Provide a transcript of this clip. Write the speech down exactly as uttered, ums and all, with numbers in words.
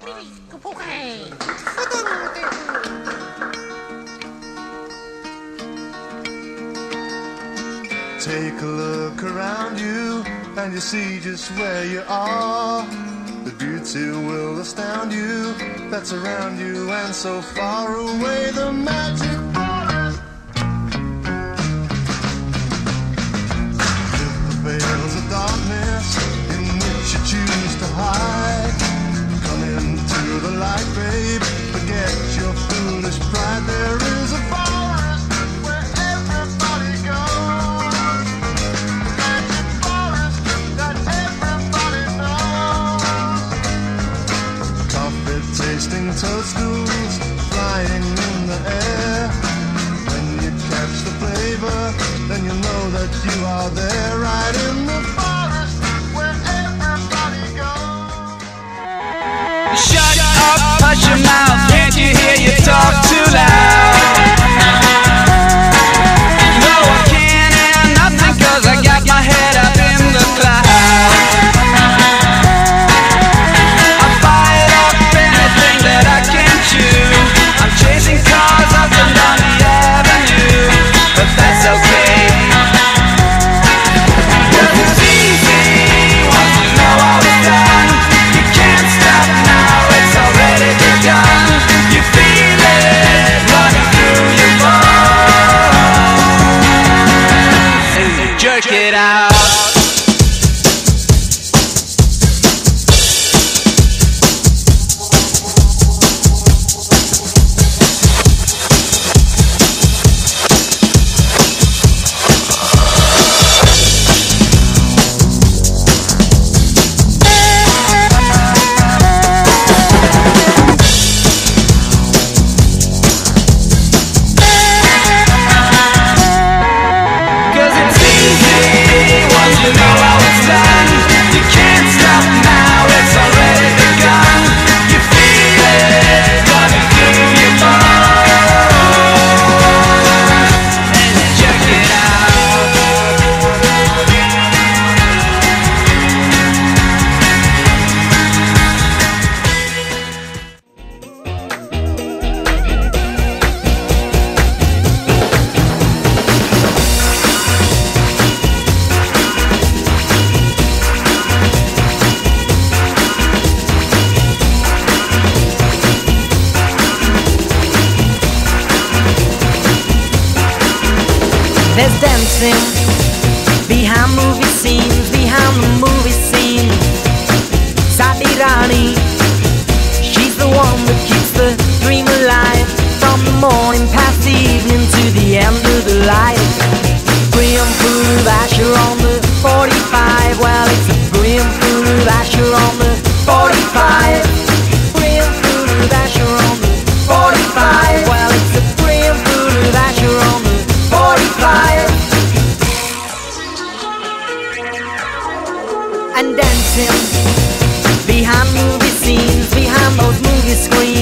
Take a look around you and you see just where you are. The beauty will astound you that's around you and so far away. The magic borders lift the veils of darkness in which you choose to hide. Come into the light, babe, forget your foolish pride. There is a forest where everybody goes, the magic forest that everybody knows. Coffee-tasting toadstools flying in the air. When you catch the flavor, then you know that you are there, right in the forest where everybody goes. Shut up, hush your mouth, can't you hear you talk too loud? No, I can't hear nothing cause I got my head up in the clouds. I fired up anything that I can chew. I'm chasing cars up and down the avenue, but that's okay. Cause it's easy once you know how it's done. You can't stop now, it's already begun. You feel it running through your bones, and you jerk it out. There's dancing behind movie scenes, behind the movie scene. Sati Rani, she's the one that keeps the dream alive. From the morning past the evening to the end of the light. Graham Food Asher on the forty-five. Well, it's a Graham Food Asher on the forty-five. Graham Food Asher on the forty-five. Well, it's a Graham Food Asher on the forty-five. And dancing behind movie scenes, behind those movie screens.